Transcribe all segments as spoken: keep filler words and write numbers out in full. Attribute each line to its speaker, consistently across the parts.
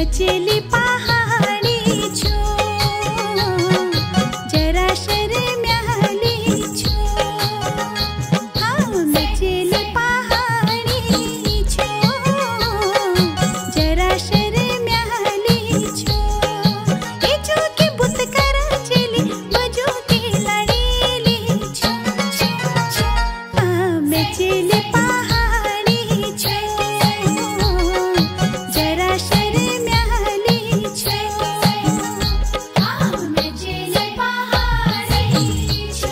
Speaker 1: मचली पहाड़ी छो जरा शर्म्याली छो हाँ मचली पहाड़ी छो जरा शर्म्याली छो ए जो के बुत करा चली बजो के लड़ेली छो छो छो हाँ मचली पहाड़ी छो जरा शर्म्याली छो हाँ मचली पहाड़ी छो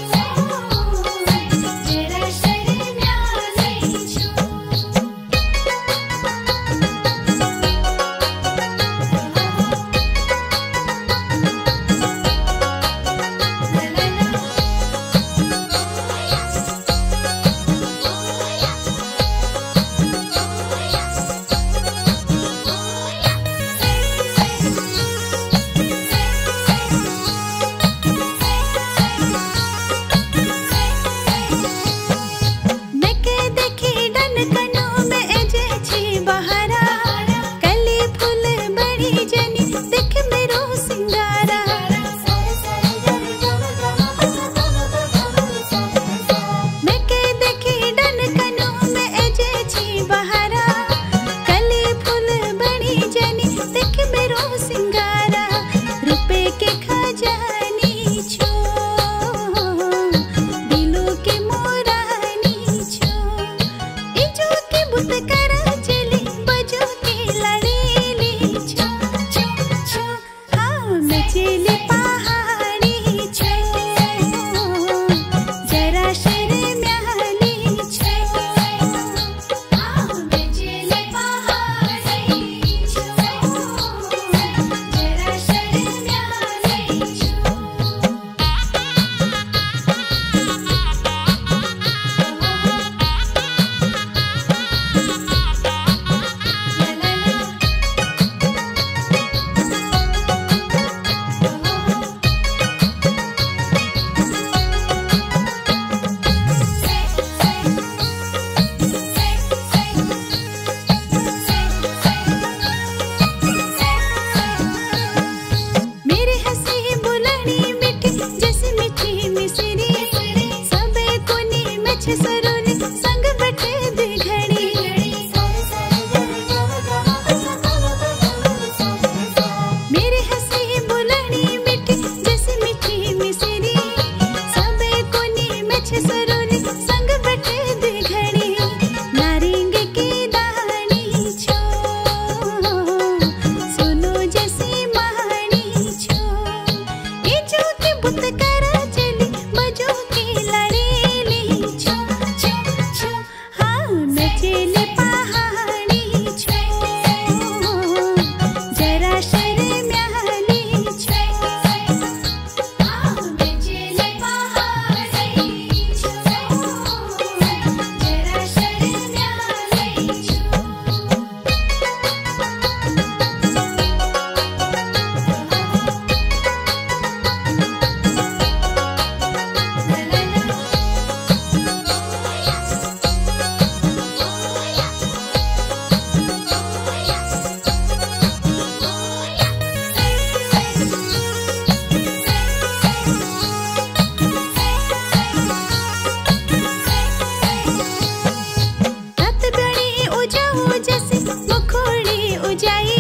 Speaker 1: जरा शर्म्याली छो नके देखी डन कनो में एजे छी बहारा कली फूल बड़ी जनी देख मेरो सिंगारा नके देखी डन कनो में एजे छी बहारा कली फूल बड़ी जनी देख मेरो सिंगारा रुपए के खजानी छो दिलों के मोरानी छो ए जो के बुत करा चली बजो के लड़ेली छो छो छो हाँ मचली पहाड़ी छो जरा शर्म्याली छो हाँ मचली पहाड़ी छो जरा शर्म्याली छो मेरी हंसी बुलनी मिठी जैसे मीठी मिसरी सबे कोनी मछ सरोनी संग बैठे दिघड़ी मेरी हंसी बुलनी मिठी जैसे मीठी मिसरी सबे कोनी मछ सरोनी संग बैठे दिघड़ी नारिंग की दानी छो सुनो जैसी महानी छो ए जो के बुत करा चली बजो के लड़ेली छो छो छो हाँ मचली पहाड़ी छो जरा शर्म्याली छो हाँ मचली पहाड़ी छो जरा शर्म्याली छो रात बड़ी उजाऊ जैसे मुखोड़ी उजाई